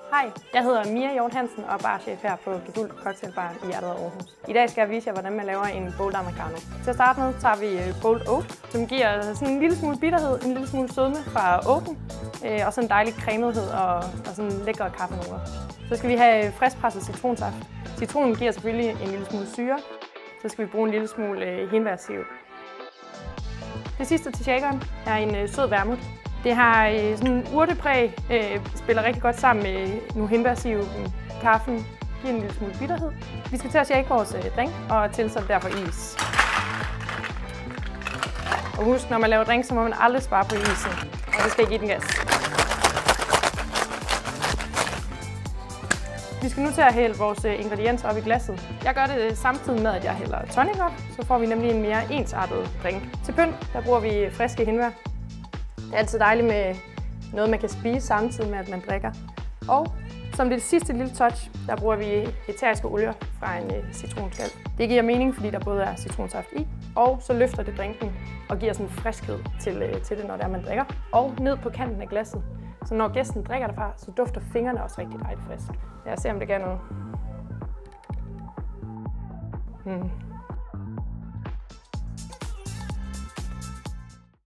Hej, jeg hedder Mia Hjort Hansen og er barchef her på Geduld Cocktailbar i hjertet af Aarhus. I dag skal jeg vise jer, hvordan man laver en Bold Americano. Til at starte med tager vi Bold Oat, som giver sådan en lille smule bitterhed, en lille smule sødme fra oaten, og sådan en dejlig cremethed og sådan lækre kaffenoter. Så skal vi have friskpresset citronsaft. Citronen giver selvfølgelig en lille smule syre. Så skal vi bruge en lille smule hindbærsirup. Det sidste til shakeren er en sød vermouth. Det har sådan en urtepræg, spiller rigtig godt sammen med nu hindbærsirupen, kaffen, giver en lille smule bitterhed. Vi skal til at shake vores drink og tilsætte derfor is. Og husk, når man laver drink, så må man aldrig spare på isen, og det skal ikke give den gas. Vi skal nu til at hælde vores ingredienser op i glasset. Jeg gør det samtidig med, at jeg hælder tonic op, så får vi nemlig en mere ensartet drink. Til pynt, der bruger vi friske hindbær. Det er altid dejligt med noget, man kan spise samtidig med, at man drikker. Og som det sidste lille touch, der bruger vi æteriske olier fra en citronskal. Det giver mening, fordi der både er citronsaft i, og så løfter det drinken og giver sådan en friskhed til det, når det er, man drikker. Og ned på kanten af glasset, så når gæsten drikker derfra, så dufter fingrene også rigtig dejligt frisk. Lad os se, om det gør noget.